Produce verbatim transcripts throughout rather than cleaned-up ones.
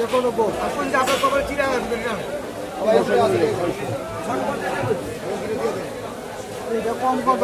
কোনো বউ এখন যে আপনার কবরে চিরা এটা কম কত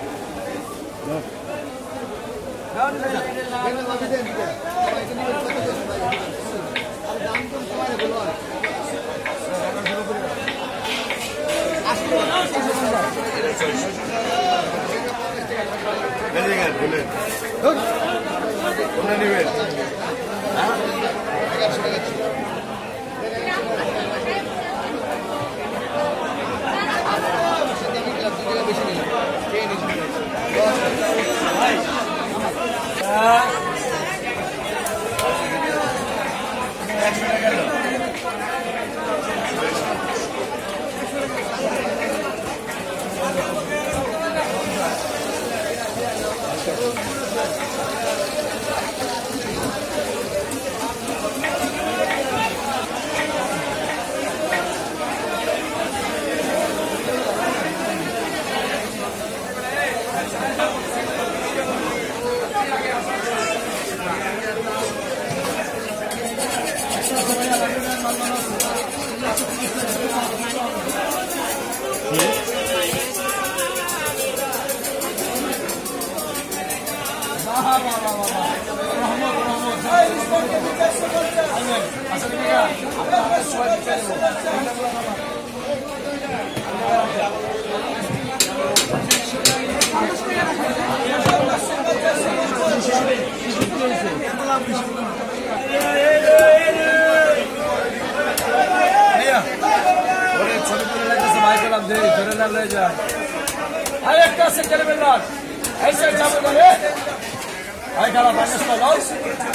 আরেকটা সেকেন্ড বেলার ऐसे যাবে বলে আই খালা বানিস তো লস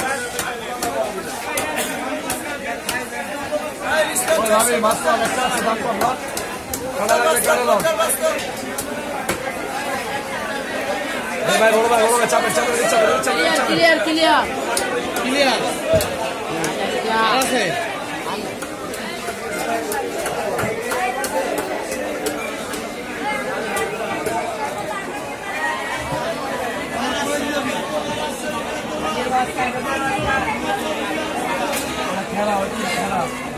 ওই আমি মাত্র একটা আছে দাম কম না খালা লাগে করে দাও এই ভাই বড় ভাই বড় ভাই চাপে চাপে চাপে চাপে ক্লিয়ার ক্লিয়ার ক্লিয়ার আছে খেলা হচ্ছে খেলা